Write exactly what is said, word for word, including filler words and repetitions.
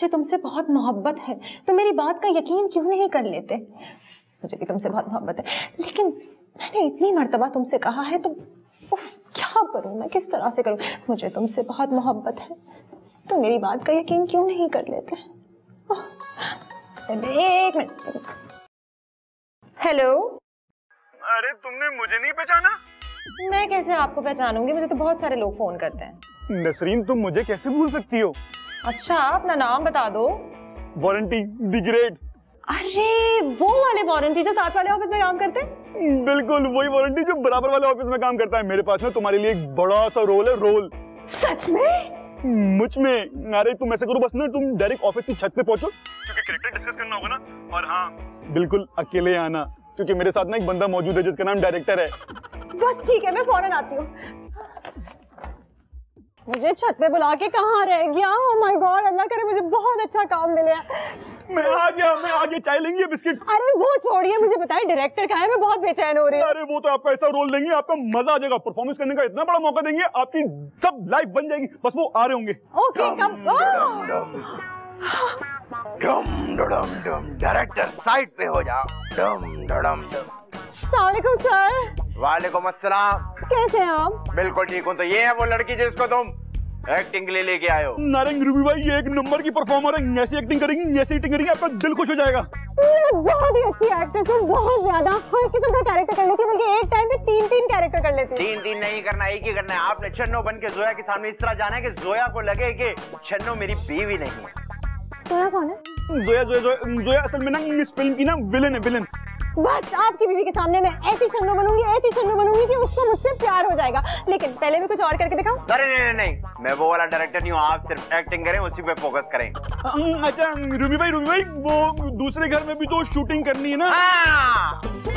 मुझे तुमसे बहुत मोहब्बत है, तो मेरी बात का यकीन क्यों नहीं कर लेते? मुझे भी तुमसे बहुत मोहब्बत है, लेकिन मैंने इतनी मर्तबा तुमसे कहा है, तो उफ, क्या करूं मैं, किस तरह से करूं? मुझे तुमसे बहुत मोहब्बत है, तो मेरी बात का यकीन क्यों नहीं कर लेते? एक मिनट। हेलो। अरे तुमने मुझे नहीं पहचाना? मैं कैसे आपको पहचानूंगी, मुझे तो बहुत सारे लोग फोन करते हैं। नसरीन, तुम मुझे कैसे भूल सकती हो? अच्छा, अपना नाम बता दो। वारंटी द ग्रेट। अरे वो वाले वारंटी जो साथ वाले ऑफिस में काम करते हैं? बिल्कुल वही वारंटी जो बराबर वाले ऑफिस में काम करता है। मेरे पास में तुम्हारे लिए एक बड़ा सा रोल है। रोल? सच में? मुझ में। अरे तुम ऐसे करो, बस ना तुम डायरेक्ट ऑफिस की छत पे पहुंचो, क्योंकि कैरेक्टर डिस्कस करना होगा ना। और हाँ, बिल्कुल अकेले आना, क्योंकि मेरे साथ ना एक बंदा मौजूद है जिसका नाम डायरेक्टर है। बस ठीक है, मैं फौरन आती हूँ। मुझे छत पे बुला के कहाँ रह गया? ओह माय गॉड, अल्लाह करे मुझे बहुत अच्छा काम मिले। मैं आ गया, मैं आ गया। चाय लेंगे, बिस्किट? अरे वो छोड़िए, मुझे बताइए डायरेक्टर कहाँ है? मैं बहुत बेचैन हो रही हूँ। अरे वो तो आपको ऐसा रोल देंगे, आपका मजा आ जाएगा। परफॉर्मेंस करने का इतना बड़ा मौका देंगे, आपकी सब लाइफ बन जाएगी। बस वो आ रहे होंगे। ओके, कब? डम डम डम। डायरेक्टर साइड पे हो जाओ। डम डम डम। अस्सलाम वालेकुम सर। वालेकुम अस्सलाम। कैसे हैं आप? बिल्कुल ठीक हूँ। तो ये है वो लड़की जिसको तुम एक्टिंग के लिए लेके आए हो? नारंग रूबी भाई, ये एक नंबर की परफॉर्मर है। ऐसी एक्टिंग करेंगी, ऐसी एक्टिंग करेंगी, आपका दिल खुश हो जाएगा। मैं बहुत ही अच्छी एक्ट्रेस हूँ, बहुत ज्यादा। हर किस्म का कैरेक्टर कर लेती हूँ, बल्कि एक टाइम पे तीन तीन कैरेक्टर कर लेती हूँ। तीन तीन नहीं करना, एक ही करना है। आपने छन्नो बन के जोया के सामने इस तरह जाना है कि जोया को लगे कि छन्नो मेरी बीवी नहीं है। जोया कौन है? जोया जोया जोया जोया असल में ना इस फिल्म की ना विलेन है, विलेन। बस आपकी बीवी के सामने मैं ऐसी छन्नो बनूंगी, ऐसी छन्नो बनूंगी कि उसको मुझसे प्यार हो जाएगा। लेकिन पहले भी कुछ और करके दिखाऊं? अरे नहीं नहीं नहीं, मैं वो वाला डायरेक्टर नहीं हूँ। आप सिर्फ एक्टिंग करें, उसी पे फोकस करें। अच्छा रूबी भाई, रूबी भाई, वो दूसरे घर में भी तो शूटिंग करनी है ना? हाँ।